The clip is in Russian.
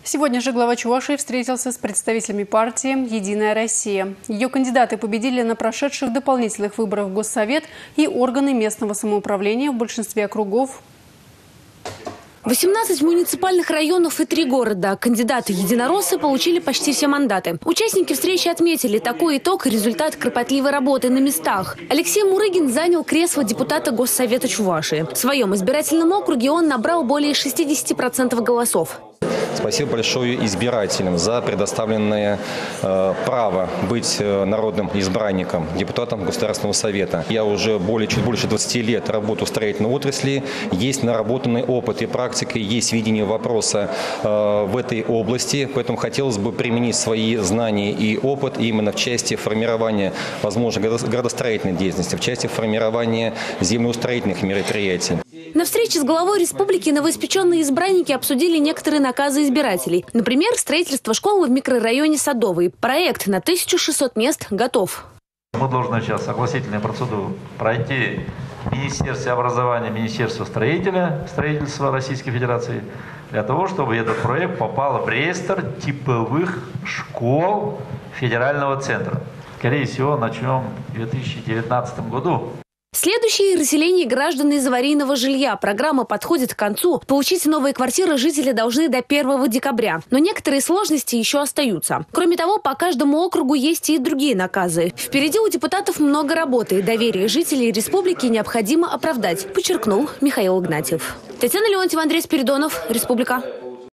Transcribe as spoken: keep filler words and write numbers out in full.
Сегодня же глава Чувашии встретился с представителями партии «Единая Россия». Ее кандидаты победили на прошедших дополнительных выборах в Госсовет и органы местного самоуправления в большинстве округов. восемнадцать муниципальных районов и три города. Кандидаты единороссы получили почти все мандаты. Участники встречи отметили такой итог и результат кропотливой работы на местах. Алексей Мурыгин занял кресло депутата Госсовета Чувашии. В своем избирательном округе он набрал более шестидесяти процентов голосов. Спасибо большое избирателям за предоставленное э, право быть э, народным избранником, депутатом Государственного совета. Я уже более, чуть больше двадцати лет работаю в строительной отрасли. Есть наработанный опыт и практика, есть видение вопроса э, в этой области. Поэтому хотелось бы применить свои знания и опыт именно в части формирования, возможно, градостроительной деятельности, в части формирования землеустроительных мероприятий. На встрече с главой республики новоиспеченные избранники обсудили некоторые наказы избирателей. Например, строительство школы в микрорайоне Садовый. Проект на тысячу шестьсот мест готов. Мы должны сейчас согласительную процедуру пройти в Министерстве образования, Министерство строителя, строительства Российской Федерации, для того, чтобы этот проект попал в реестр типовых школ федерального центра. Скорее всего, начнем в две тысячи девятнадцатом году. Следующее – расселение граждан из аварийного жилья. Программа подходит к концу. Получить новые квартиры жители должны до первого декабря. Но некоторые сложности еще остаются. Кроме того, по каждому округу есть и другие наказы. Впереди у депутатов много работы. Доверие жителей республики необходимо оправдать, подчеркнул Михаил Игнатьев. Татьяна Леонтьева, Андрей Спиридонов, Республика.